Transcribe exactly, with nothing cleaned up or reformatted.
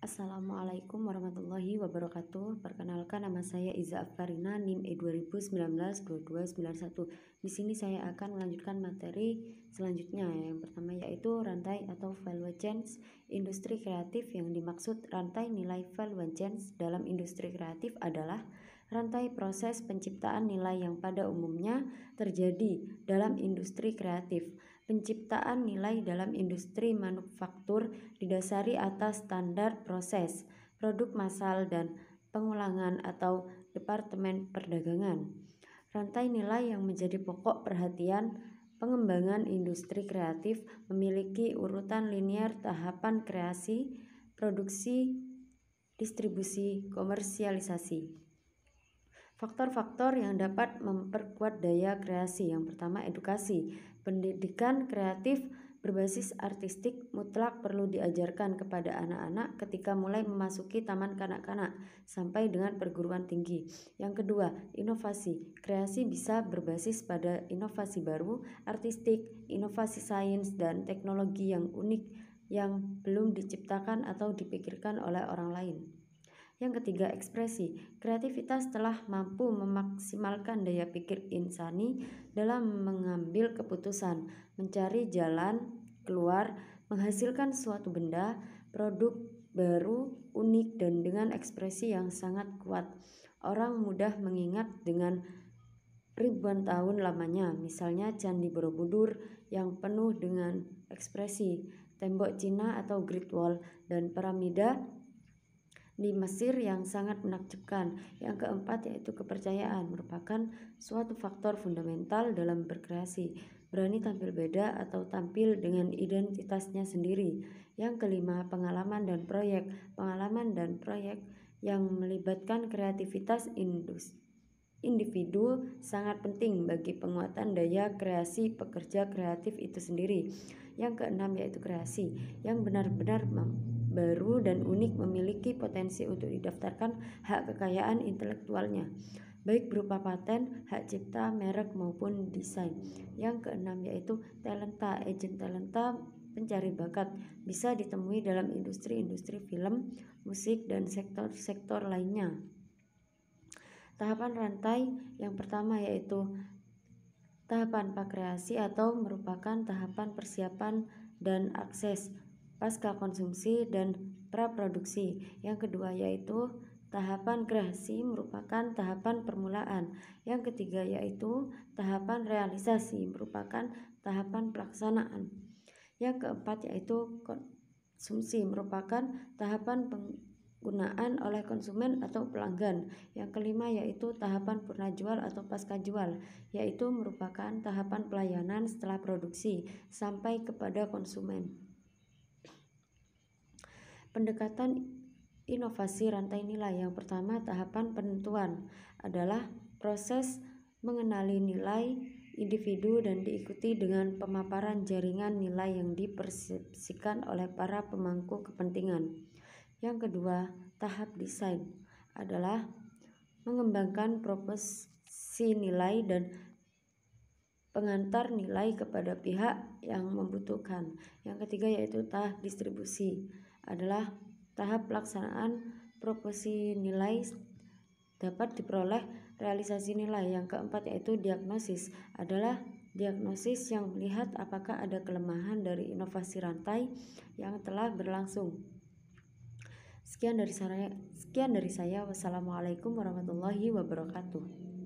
Assalamualaikum warahmatullahi wabarakatuh. Perkenalkan, nama saya Iza Afkarina, N I M E dua ribu sembilan belas dua dua sembilan satu. Di sini saya akan melanjutkan materi selanjutnya. Yang pertama yaitu rantai atau value chains industri kreatif. Yang dimaksud rantai nilai value chains dalam industri kreatif adalah rantai proses penciptaan nilai yang pada umumnya terjadi dalam industri kreatif. Penciptaan nilai dalam industri manufaktur didasari atas standar proses, produk massal dan pengulangan atau departemen perdagangan. Rantai nilai yang menjadi pokok perhatian pengembangan industri kreatif memiliki urutan linear tahapan kreasi, produksi, distribusi, komersialisasi. Faktor-faktor yang dapat memperkuat daya kreasi. Yang pertama, edukasi. Pendidikan kreatif berbasis artistik mutlak perlu diajarkan kepada anak-anak ketika mulai memasuki taman kanak-kanak sampai dengan perguruan tinggi. Yang kedua, inovasi. Kreasi bisa berbasis pada inovasi baru, artistik, inovasi sains dan teknologi yang unik yang belum diciptakan atau dipikirkan oleh orang lain. Yang ketiga, ekspresi. Kreativitas telah mampu memaksimalkan daya pikir insani dalam mengambil keputusan, mencari jalan keluar, menghasilkan suatu benda, produk baru, unik, dan dengan ekspresi yang sangat kuat. Orang mudah mengingat dengan ribuan tahun lamanya, misalnya Candi Borobudur yang penuh dengan ekspresi, tembok Cina atau Great Wall, dan piramida di Mesir yang sangat menakjubkan. Yang keempat yaitu kepercayaan, merupakan suatu faktor fundamental dalam berkreasi, berani tampil beda atau tampil dengan identitasnya sendiri. Yang kelima, pengalaman dan proyek. Pengalaman dan proyek yang melibatkan kreativitas individu sangat penting bagi penguatan daya kreasi pekerja kreatif itu sendiri. Yang keenam yaitu kreasi yang benar-benar baru dan unik, memiliki potensi untuk didaftarkan hak kekayaan intelektualnya, baik berupa paten, hak cipta, merek maupun desain. Yang keenam yaitu talenta. Agen talenta pencari bakat bisa ditemui dalam industri-industri film, musik, dan sektor-sektor lainnya. Tahapan rantai yang pertama yaitu tahapan pakreasi atau merupakan tahapan persiapan dan akses pasca konsumsi dan praproduksi. Yang kedua yaitu tahapan kreasi, merupakan tahapan permulaan. Yang ketiga yaitu tahapan realisasi, merupakan tahapan pelaksanaan. Yang keempat yaitu konsumsi, merupakan tahapan penggunaan oleh konsumen atau pelanggan. Yang kelima yaitu tahapan purna jual atau pasca jual, yaitu merupakan tahapan pelayanan setelah produksi sampai kepada konsumen. Pendekatan inovasi rantai nilai. Yang pertama, tahapan penentuan adalah proses mengenali nilai individu dan diikuti dengan pemaparan jaringan nilai yang dipersepsikan oleh para pemangku kepentingan. Yang kedua, tahap desain adalah mengembangkan proporsi nilai dan pengantar nilai kepada pihak yang membutuhkan. Yang ketiga yaitu tahap distribusi adalah tahap pelaksanaan proporsi nilai dapat diperoleh realisasi nilai. Yang keempat yaitu diagnosis adalah diagnosis yang melihat apakah ada kelemahan dari inovasi rantai yang telah berlangsung. Sekian dari saya, sekian dari saya. Wassalamualaikum warahmatullahi wabarakatuh.